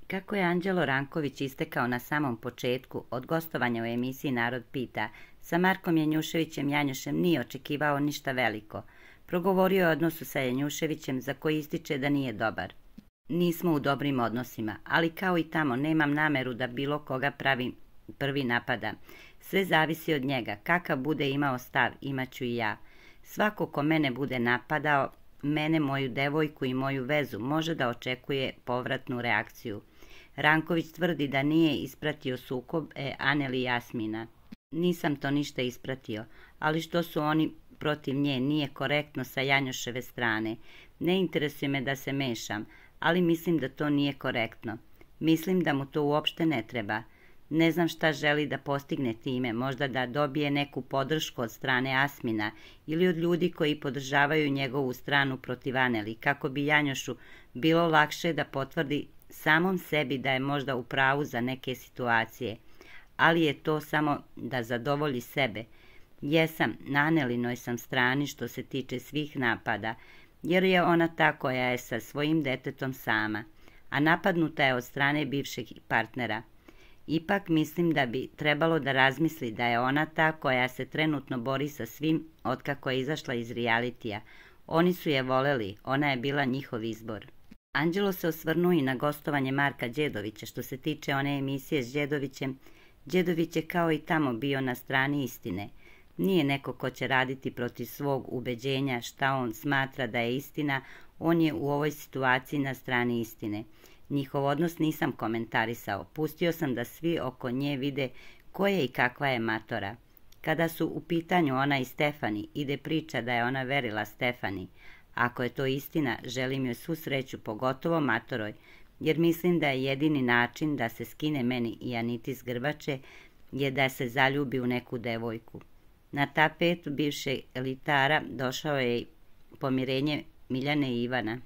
Kako je Anđelo Ranković istekao na samom početku, od gostovanja u emisiji Narod pita, sa Markom Janjuševićem Janjušem nije očekivao ništa veliko. Progovorio je o odnosu sa Janjuševićem za koji ističe da nije dobar. Nismo u dobrim odnosima, ali kao i tamo nemam nameru da bilo koga prvi napada. Sve zavisi od njega, kakav bude imao stav, imaću i ja. Svako ko mene bude napadao, mene, moju devojku i moju vezu, može da očekuje povratnu reakciju. Ranković tvrdi da nije ispratio sukob Aneli i Jasmina. Nisam to ništa ispratio, ali što su oni protiv nje nije korektno sa Janjuševe strane. Ne interesuje me da se mešam, ali mislim da to nije korektno. Mislim da mu to uopšte ne treba. Ne znam šta želi da postigne time, možda da dobije neku podršku od strane Asmina ili od ljudi koji podržavaju njegovu stranu protiv Aneli, kako bi Janjušu bilo lakše da potvrdi samom sebi da je možda u pravu za neke situacije. Ali je to samo da zadovolji sebe. Jesam, na Anelinoj sam strani što se tiče svih napada, jer je ona ta koja je sa svojim detetom sama, a napadnuta je od strane bivšeg partnera. Ipak mislim da bi trebalo da razmisli da je ona ta koja se trenutno bori sa svim otkako je izašla iz realitija. Oni su je voleli, ona je bila njihov izbor. Anđelo se osvrnuo i na gostovanje Marka Đedovića. Što se tiče one emisije s Đedovićem, Đedović je kao i tamo bio na strani istine. Nije neko ko će raditi protiv svog ubeđenja šta on smatra da je istina, on je u ovoj situaciji na strani istine. Njihov odnos nisam komentarisao, pustio sam da svi oko nje vide ko je i kakva je matora. Kada su u pitanju ona i Stefani, ide priča da je ona verila Stefani. Ako je to istina, želim joj svu sreću, pogotovo matoroj, jer mislim da je jedini način da se skine meni i Aniti s grbače je da se zaljubi u neku devojku. Na tapetu bivšeg elitara došao je i pomirenje Miljane i Ivana.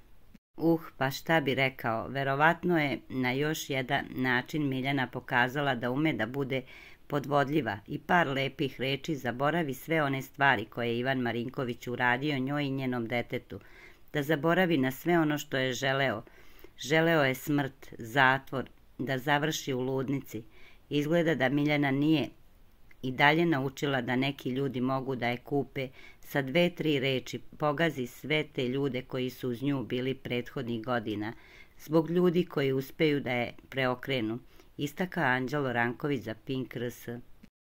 Pa šta bi rekao, verovatno je na još jedan način Miljana pokazala da ume da bude podvodljiva i par lepih reči zaboravi sve one stvari koje je Ivan Marinković uradio njoj i njenom detetu, da zaboravi na sve ono što je želeo. Želeo je smrt, zatvor, da završi u ludnici. Izgleda da Miljana nije i dalje naučila da neki ljudi mogu da je kupe sa 2-3 reči, pogazi sve te ljude koji su uz nju bili prethodnih godina, zbog ljudi koji uspeju da je preokrenu, istaka Anđelo Ranković za Pink RS.